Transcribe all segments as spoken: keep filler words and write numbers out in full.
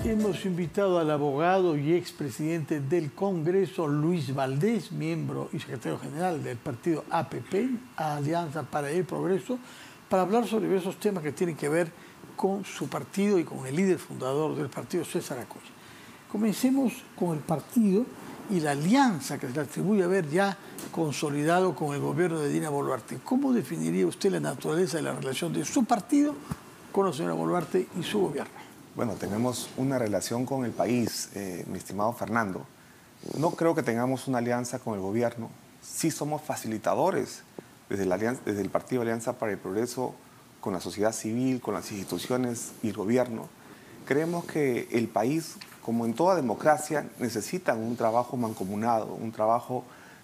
Hemos invitado al abogado y expresidente del Congreso, Luis Valdés, miembro y secretario general del partido A P P, Alianza para el Progreso, para hablar sobre diversos temas que tienen que ver con su partido y con el líder fundador del partido, César Acuña. Comencemos con el partido y la alianza que se le atribuye haber ya consolidado con el gobierno de Dina Boluarte. ¿Cómo definiría usted la naturaleza de la relación de su partido con la señora Boluarte y su gobierno? Bueno, tenemos una relación con el país, eh, mi estimado Fernando. No creo que tengamos una alianza con el gobierno. Sí somos facilitadores desde, la alianza, desde el Partido Alianza para el Progreso con la sociedad civil, con las instituciones y el gobierno. Creemos que el país, como en toda democracia, necesita un trabajo mancomunado, un trabajo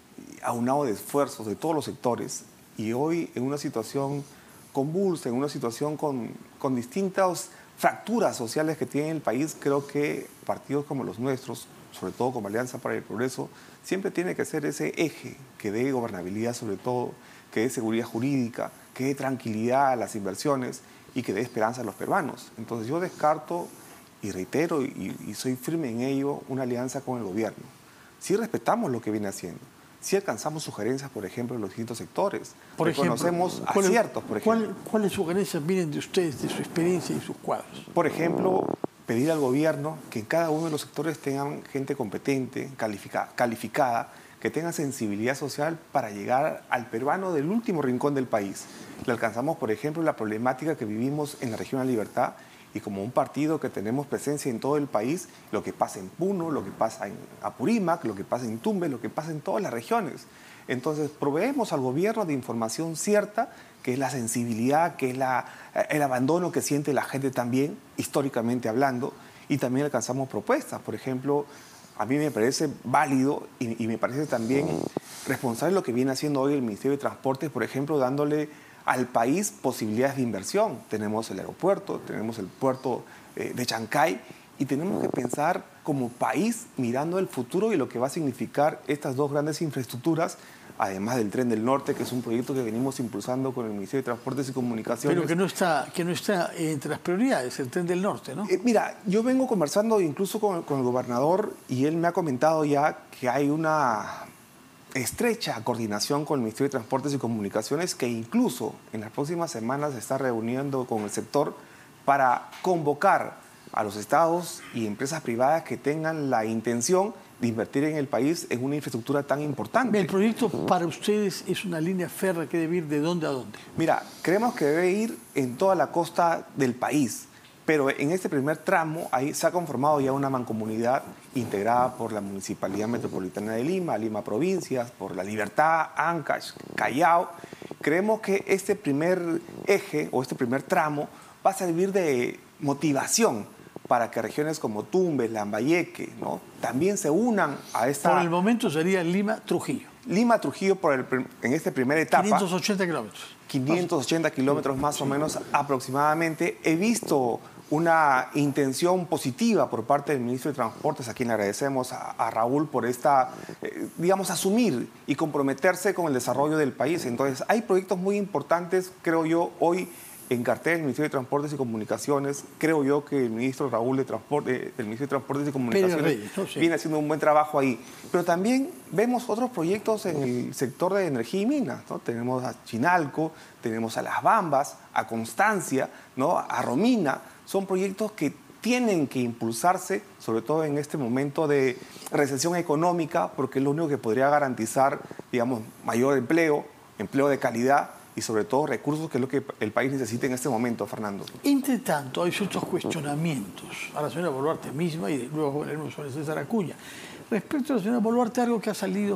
aunado de esfuerzos de todos los sectores. Y hoy, en una situación convulsa, en una situación con, con distintas fracturas sociales que tiene el país, creo que partidos como los nuestros, sobre todo como Alianza para el Progreso, siempre tiene que ser ese eje que dé gobernabilidad sobre todo, que dé seguridad jurídica, que dé tranquilidad a las inversiones y que dé esperanza a los peruanos. Entonces yo descarto y reitero y, y soy firme en ello una alianza con el gobierno. Sí respetamos lo que viene haciendo. Sí alcanzamos sugerencias, por ejemplo, en los distintos sectores. Por Reconocemos ejemplo, ¿cuál, aciertos, por ejemplo. ¿cuál, ¿Cuáles sugerencias vienen de ustedes, de su experiencia y sus cuadros? Por ejemplo, pedir al gobierno que en cada uno de los sectores tengan gente competente, calificada, calificada, que tenga sensibilidad social para llegar al peruano del último rincón del país. Le alcanzamos, por ejemplo, la problemática que vivimos en la región de La Libertad, y como un partido que tenemos presencia en todo el país, lo que pasa en Puno, lo que pasa en Apurímac, lo que pasa en Tumbes, lo que pasa en todas las regiones. Entonces, proveemos al gobierno de información cierta, que es la sensibilidad, que es la, el abandono que siente la gente también, históricamente hablando, y también alcanzamos propuestas. Por ejemplo, a mí me parece válido y, y me parece también responsable lo que viene haciendo hoy el Ministerio de Transportes, por ejemplo, dándole al país posibilidades de inversión. Tenemos el aeropuerto, tenemos el puerto eh, de Chancay y tenemos que pensar como país mirando el futuro y lo que va a significar estas dos grandes infraestructuras, además del Tren del Norte, que es un proyecto que venimos impulsando con el Ministerio de Transportes y Comunicaciones. Pero que no está, que no está entre las prioridades, el Tren del Norte, ¿no? Eh, mira, yo vengo conversando incluso con, con el gobernador y él me ha comentado ya que hay una estrecha coordinación con el Ministerio de Transportes y Comunicaciones, que incluso en las próximas semanas se está reuniendo con el sector para convocar a los estados y empresas privadas que tengan la intención de invertir en el país en una infraestructura tan importante. ¿El proyecto para ustedes es una línea férrea que debe ir de dónde a dónde? Mira, creemos que debe ir en toda la costa del país, pero en este primer tramo ahí se ha conformado ya una mancomunidad integrada por la Municipalidad Metropolitana de Lima, Lima Provincias, por La Libertad, Ancash, Callao. Creemos que este primer eje o este primer tramo va a servir de motivación para que regiones como Tumbes, Lambayeque, ¿no?, también se unan a esta... Por el momento sería Lima-Trujillo. Lima-Trujillo por el, en esta primera etapa. quinientos ochenta kilómetros. quinientos ochenta kilómetros más o menos aproximadamente. He visto una intención positiva por parte del ministro de Transportes, a quien le agradecemos a, a Raúl por esta, eh, digamos, asumir y comprometerse con el desarrollo del país. Entonces, hay proyectos muy importantes, creo yo, hoy en cartel del Ministerio de Transportes y Comunicaciones. Creo yo que el ministro Raúl de Transporte, del Ministerio de Transportes y Comunicaciones Reyes, ¿no? Sí. viene haciendo un buen trabajo ahí. Pero también vemos otros proyectos en el sector de energía y minas, ¿no? Tenemos a Chinalco, tenemos a Las Bambas, a Constancia, ¿no?, a Romina. Son proyectos que tienen que impulsarse, sobre todo en este momento de recesión económica, porque es lo único que podría garantizar, digamos, mayor empleo, empleo de calidad y sobre todo recursos, que es lo que el país necesita en este momento, Fernando. Entre tanto, hay ciertos cuestionamientos a la señora Boluarte misma y luego hablaremos sobre César Acuña. Respecto a la señora Boluarte, algo que ha salido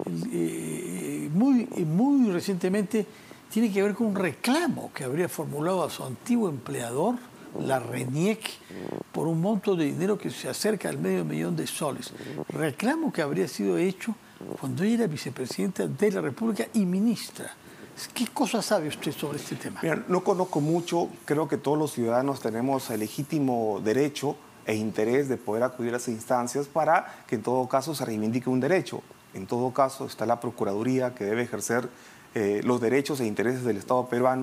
eh, muy, muy recientemente tiene que ver con un reclamo que habría formulado a su antiguo empleador, la RENIEC, por un monto de dinero que se acerca al medio millón de soles. Reclamo que habría sido hecho cuando ella era vicepresidenta de la República y ministra. ¿Qué cosa sabe usted sobre este tema? Mira, no conozco mucho. Creo que todos los ciudadanos tenemos el legítimo derecho e interés de poder acudir a esas instancias para que en todo caso se reivindique un derecho. En todo caso está la Procuraduría, que debe ejercer eh, los derechos e intereses del Estado peruano,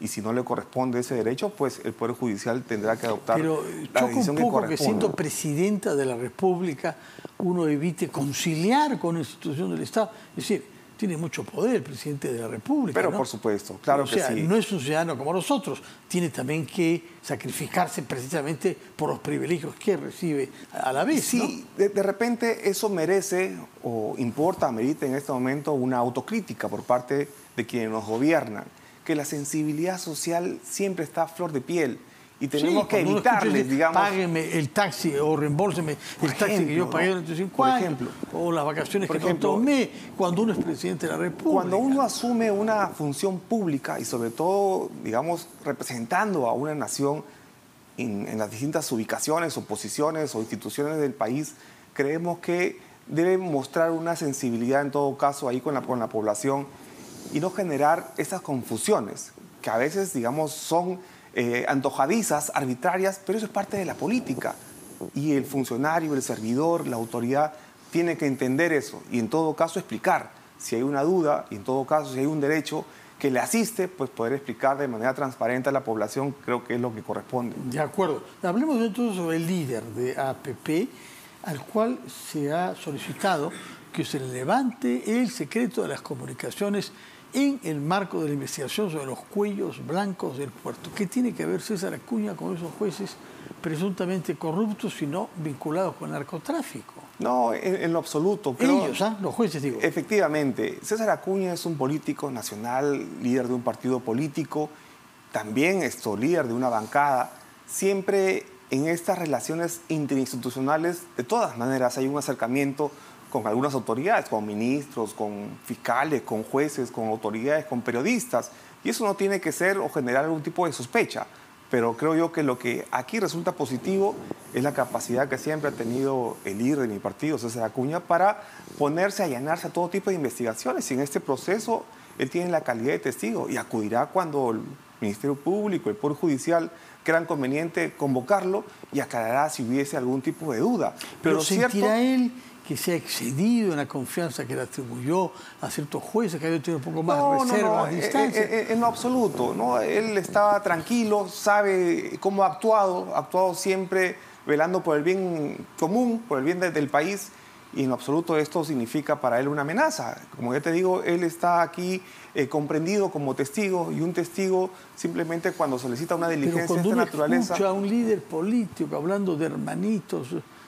y si no le corresponde ese derecho, pues el Poder Judicial tendrá que adoptar Pero la choca decisión un poco que que siendo presidenta de la República uno evite conciliar con la institución del Estado. Es decir, tiene mucho poder el presidente de la República, Pero ¿no? por supuesto, claro o sea, que sí. no es un ciudadano como nosotros, tiene también que sacrificarse precisamente por los privilegios que recibe a la vez, Sí, ¿no? de, de repente eso merece o importa, merita en este momento una autocrítica por parte de quienes nos gobiernan, que la sensibilidad social siempre está a flor de piel. Y tenemos Sí, que cuando uno evitarles, escucha, digamos... Págueme el taxi o reembolseme Por el taxi ejemplo, que yo pagué ¿no? durante cinco Por años, ejemplo. o las vacaciones Por que ejemplo, no tomé, cuando uno es presidente de la República. Cuando uno asume una función pública y sobre todo, digamos, representando a una nación en, en las distintas ubicaciones o posiciones o instituciones del país, creemos que debe mostrar una sensibilidad en todo caso ahí con la, con la población y no generar esas confusiones que a veces, digamos, son eh, antojadizas, arbitrarias, pero eso es parte de la política. Y el funcionario, el servidor, la autoridad tiene que entender eso y en todo caso explicar. Si hay una duda y en todo caso si hay un derecho que le asiste, pues poder explicar de manera transparente a la población creo que es lo que corresponde. De acuerdo. Hablemos entonces sobre el líder de A P P, al cual se ha solicitado que se le levante el secreto de las comunicaciones en el marco de la investigación sobre los cuellos blancos del puerto. ¿Qué tiene que ver César Acuña con esos jueces presuntamente corruptos y no vinculados con el narcotráfico? No, en, en lo absoluto. Creo, Ellos, ¿ah? Los jueces, digo. Efectivamente. César Acuña es un político nacional, líder de un partido político, también esto, líder de una bancada. Siempre en estas relaciones interinstitucionales, de todas maneras, hay un acercamiento con algunas autoridades, con ministros, con fiscales, con jueces, con autoridades, con periodistas. Y eso no tiene que ser o generar algún tipo de sospecha. Pero creo yo que lo que aquí resulta positivo es la capacidad que siempre ha tenido el líder de mi partido, César Acuña, para ponerse a allanarse a todo tipo de investigaciones. Y en este proceso él tiene la calidad de testigo y acudirá cuando el Ministerio Público, el Poder Judicial, crean conveniente convocarlo y aclarará si hubiese algún tipo de duda. Pero, Pero ¿sentirá cierto, él que se ha excedido en la confianza que le atribuyó a ciertos jueces, que había tenido un poco más no, reserva, no, no, más distancia? En, en, en lo absoluto, ¿no? Él estaba tranquilo, sabe cómo ha actuado, ha actuado siempre velando por el bien común, por el bien de, del país, y en lo absoluto esto significa para él una amenaza. Como ya te digo, él está aquí eh, comprendido como testigo, y un testigo simplemente cuando solicita una diligencia Pero de cuando esta uno naturaleza... escucha a un líder político hablando de hermanitos,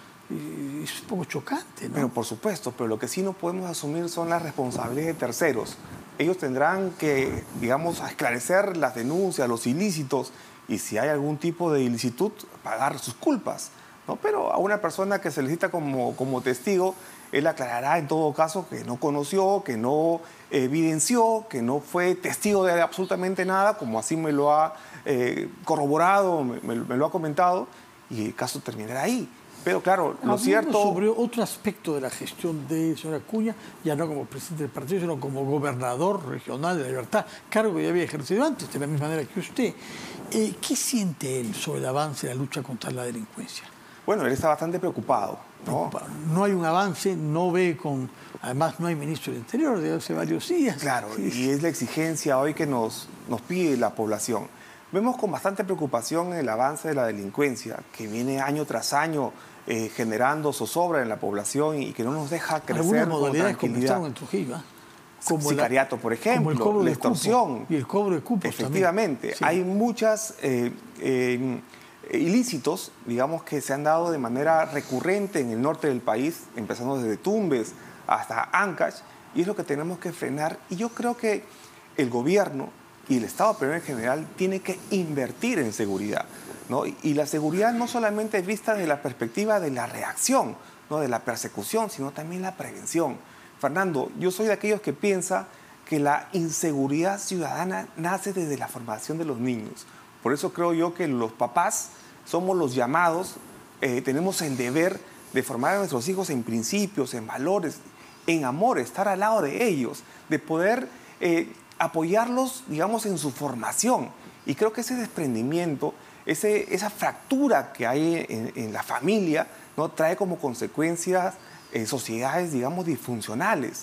es un poco chocante, ¿no? Pero por supuesto, pero lo que sí no podemos asumir son las responsabilidades de terceros. Ellos tendrán que, digamos, esclarecer las denuncias, los ilícitos, y si hay algún tipo de ilicitud, pagar sus culpas, ¿no? Pero a una persona que se solicita como, como testigo, él aclarará en todo caso que no conoció, que no evidenció, que no fue testigo de absolutamente nada, como así me lo ha eh, corroborado, me, me lo ha comentado, y el caso terminará ahí. Pero claro, lo Hablemos cierto... sobre otro aspecto de la gestión de señor Acuña, ya no como presidente del partido, sino como gobernador regional de La Libertad, cargo que ya había ejercido antes, de la misma manera que usted. Eh, ¿Qué siente él sobre el avance de la lucha contra la delincuencia? Bueno, él está bastante preocupado, ¿no? Preocupado. No hay un avance, no ve con... Además, no hay ministro del Interior desde hace varios días. Claro, Sí. y es la exigencia hoy que nos, nos pide la población. Vemos con bastante preocupación el avance de la delincuencia, que viene año tras año eh, generando zozobra en la población y que no nos deja crecer Algunas con modalidades tranquilidad. comenzaron en Trujillo, ¿eh? Como Sicariato, la, por ejemplo, como el cobro la de extorsión. cupo y el cobro de cupos Efectivamente, también. Sí. hay muchas eh, eh, ilícitos, digamos, que se han dado de manera recurrente en el norte del país, empezando desde Tumbes hasta Ancash, y es lo que tenemos que frenar. Y yo creo que el gobierno y el Estado peruano en general tiene que invertir en seguridad, ¿no? Y, y la seguridad no solamente es vista desde la perspectiva de la reacción, ¿no? De la persecución, sino también la prevención. Fernando, yo soy de aquellos que piensa que la inseguridad ciudadana nace desde la formación de los niños. Por eso creo yo que los papás somos los llamados, eh, tenemos el deber de formar a nuestros hijos en principios, en valores, en amor, estar al lado de ellos, de poder eh, apoyarlos, digamos, en su formación. Y creo que ese desprendimiento, ese, esa fractura que hay en, en la familia, ¿no? Trae como consecuencias eh, sociedades, digamos, disfuncionales.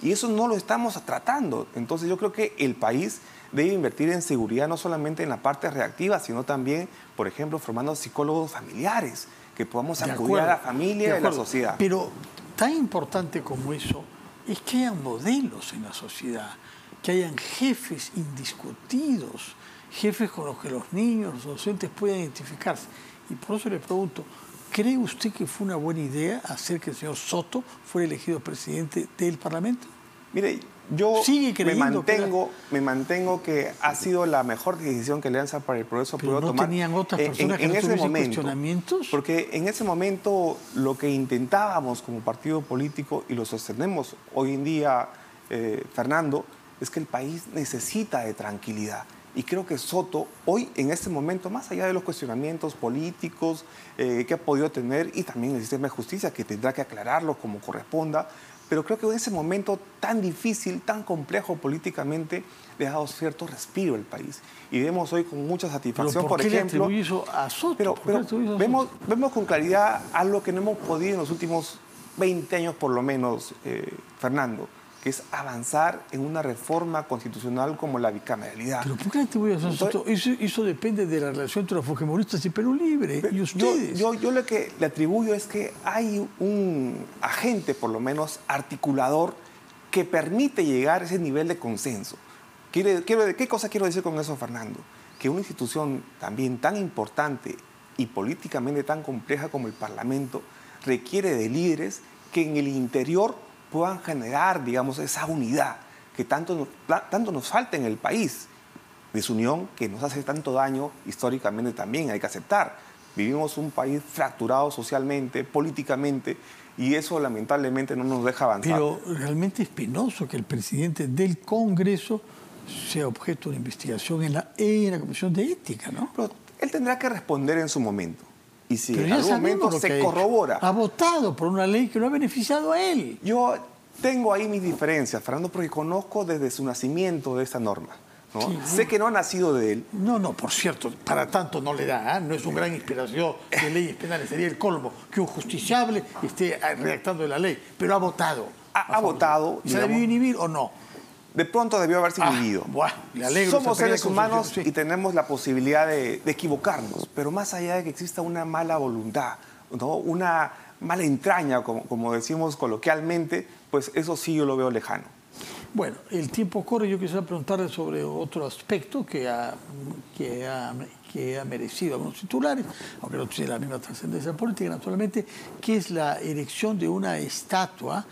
Y eso no lo estamos tratando. Entonces yo creo que el país debe invertir en seguridad no solamente en la parte reactiva, sino también, por ejemplo, formando psicólogos familiares, que podamos De acudir a la acuerdo, familia y a la sociedad. Pero tan importante como eso es que hayan modelos en la sociedad, que hayan jefes indiscutidos, jefes con los que los niños, los docentes puedan identificarse. Y por eso le pregunto, ¿cree usted que fue una buena idea hacer que el señor Soto fuera elegido presidente del Parlamento? Mire, yo me mantengo, que me mantengo que ha sido la mejor decisión que Alianza para el Progreso pudo tomar. ¿No tenían otras personas en, en que no ese momento, cuestionamientos? Porque en ese momento lo que intentábamos como partido político, y lo sostenemos hoy en día, eh, Fernando, es que el país necesita de tranquilidad. Y creo que Soto, hoy, en este momento, más allá de los cuestionamientos políticos eh, que ha podido tener, y también el sistema de justicia, que tendrá que aclararlo como corresponda, pero creo que en ese momento tan difícil, tan complejo políticamente, le ha dado cierto respiro al país. Y vemos hoy con mucha satisfacción, ¿Pero por, por qué ejemplo... le eso a Soto? Pero, pero eso a vemos, Soto? vemos con claridad algo que no hemos podido en los últimos veinte años, por lo menos, eh, Fernando, que es avanzar en una reforma constitucional como la bicameralidad. ¿Pero por qué le atribuye a Soto? Eso, eso depende de la relación entre los fujimoristas y Perú Libre, y ustedes. Yo, yo, yo lo que le atribuyo es que hay un agente, por lo menos articulador, que permite llegar a ese nivel de consenso. Quiere, quiero, ¿Qué cosa quiero decir con eso, Fernando? Que una institución también tan importante y políticamente tan compleja como el Parlamento requiere de líderes que en el interior puedan generar, digamos, esa unidad que tanto, tanto nos falta en el país. Desunión que nos hace tanto daño históricamente también, hay que aceptar. Vivimos un país fracturado socialmente, políticamente, y eso lamentablemente no nos deja avanzar. Pero realmente es penoso que el presidente del Congreso sea objeto de una investigación en la, en la Comisión de Ética, ¿no? Pero él tendrá que responder en su momento. Y si Pero en algún momento se corrobora... Ha votado por una ley que lo ha beneficiado a él. Yo tengo ahí mis diferencias, Fernando, porque conozco desde su nacimiento de esta norma. ¿no? Sí, sé que no ha nacido de él. No, no, por cierto, para tanto no le da, ¿eh? No es una gran inspiración de leyes penales. Sería el colmo que un justiciable esté redactando la ley, pero ha votado. Ha, ha votado. ¿Se debió inhibir o no? De pronto debió haberse inhibido. Ah, buah, me alegro. Somos seres humanos sí. y tenemos la posibilidad de, de equivocarnos, pero más allá de que exista una mala voluntad, ¿no? Una mala entraña, como, como decimos coloquialmente, pues eso sí yo lo veo lejano. Bueno, el tiempo corre. Yo quisiera preguntarle sobre otro aspecto que ha, que ha, que ha merecido algunos titulares, aunque no tiene la misma trascendencia política, naturalmente, que es la erección de una estatua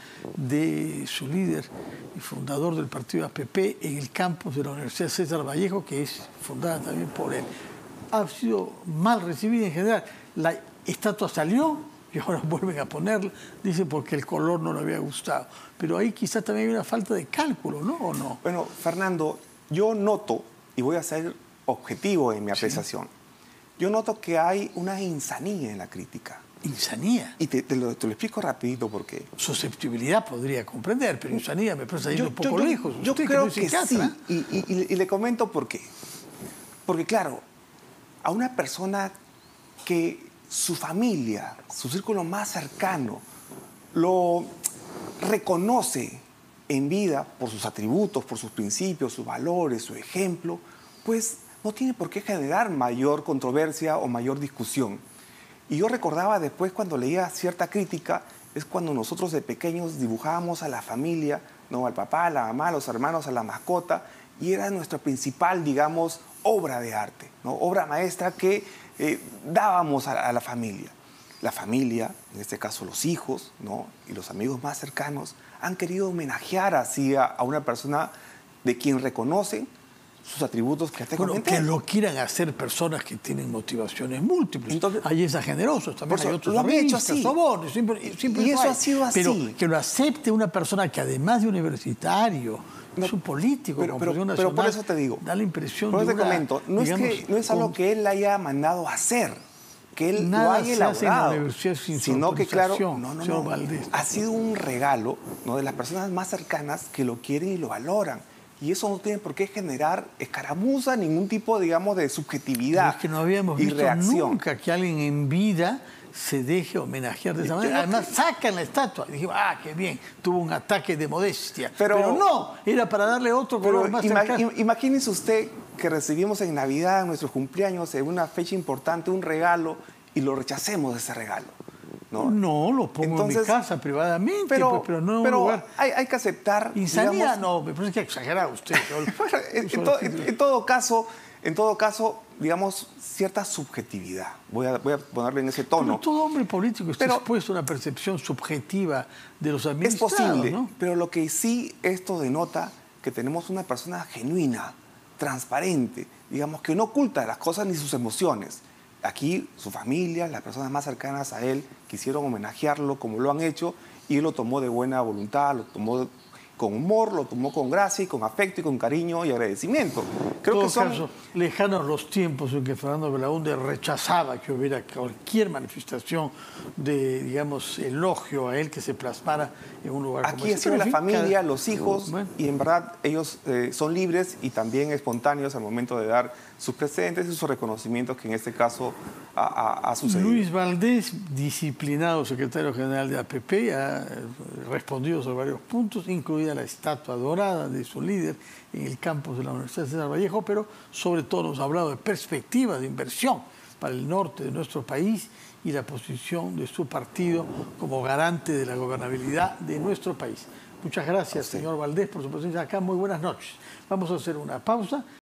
de su líder y fundador del partido A P P en el campus de la Universidad César Vallejo, que es fundada también por él. Ha sido mal recibida en general. La estatua salió y ahora vuelven a ponerla, dicen porque el color no le había gustado. Pero ahí quizás también hay una falta de cálculo, ¿no? ¿O no? Bueno, Fernando, yo noto, y voy a ser objetivo en mi apreciación, sí. Yo noto que hay una insanía en la crítica. ¿Insanía? Y te, te, lo, te lo explico rapidito porque... Susceptibilidad podría comprender, pero insanía me parece ir un poco yo, lejos. Yo Usted creo que, que sí, y, y, y le comento por qué. Porque claro, a una persona que su familia, su círculo más cercano, lo reconoce en vida por sus atributos, por sus principios, sus valores, su ejemplo, pues no tiene por qué generar mayor controversia o mayor discusión. Y yo recordaba después cuando leía cierta crítica, es cuando nosotros de pequeños dibujábamos a la familia, ¿no? Al papá, a la mamá, a los hermanos, a la mascota, y era nuestra principal, digamos, obra de arte, ¿no? Obra maestra que eh, dábamos a, a la familia. La familia, en este caso los hijos, ¿no? Y los amigos más cercanos, han querido homenajear así a, a una persona de quien reconocen sus atributos que te bueno, comenté. Que lo quieran hacer personas que tienen motivaciones múltiples. Entonces, hay esas generosas, también hay otros artistas, sobornos, siempre, siempre y eso hay. ha sido así. Pero que lo acepte una persona que además de universitario, no, es un político, pero, pero, nacional, pero por eso te digo, da la impresión por eso de te una, comento, no, digamos, es que, no es algo con, que él haya mandado a hacer, que él nada lo haya elaborado, sin sino que claro, no, no, no, Valdés. ha sido un regalo, ¿no? De las personas más cercanas que lo quieren y lo valoran. Y eso no tiene por qué generar escaramuza, ningún tipo, digamos, de subjetividad. Pero es que no habíamos y visto reacción. nunca que alguien en vida se deje homenajear de esa manera. Además, sacan la estatua. Y dijimos, ah, qué bien, tuvo un ataque de modestia. Pero, pero no, era para darle otro color más ima cercano. Imagínese usted que recibimos en Navidad, en nuestros cumpleaños, en una fecha importante, un regalo, y lo rechacemos ese regalo. No, no lo pongo Entonces, en mi casa privadamente, pero, pues, pero no en pero un lugar. Hay, hay que aceptar. Insanía, digamos, no, me parece que exagerar usted. bueno, en, en, to, en, en todo caso, en todo caso, digamos, cierta subjetividad. Voy a, voy a ponerle en ese tono. Pero todo hombre político está pero, expuesto a una percepción subjetiva de los administrados. Es posible, ¿no? pero lo que sí esto denota que tenemos una persona genuina, transparente, digamos, que no oculta las cosas ni sus emociones. Aquí su familia, las personas más cercanas a él, quisieron homenajearlo como lo han hecho y él lo tomó de buena voluntad, lo tomó con humor, lo tomó con gracia y con afecto y con cariño y agradecimiento. Creo en todo que son... caso, lejanos los tiempos en que Fernando Belaúnde rechazaba que hubiera cualquier manifestación de, digamos, elogio a él que se plasmara en un lugar Aquí como este. Aquí es la familia, cada... los hijos, bueno. y en verdad ellos eh, son libres y también espontáneos al momento de dar sus presentes y sus reconocimientos, que en este caso ha, ha, ha sucedido. Luis Valdés, disciplinado secretario general de A P P, ha respondido sobre varios puntos, incluida la estatua dorada de su líder en el campus de la Universidad de César Vallejo, pero sobre todo nos ha hablado de perspectivas de inversión para el norte de nuestro país y la posición de su partido como garante de la gobernabilidad de nuestro país. Muchas gracias, señor Valdés, por su presencia acá. Muy buenas noches. Vamos a hacer una pausa.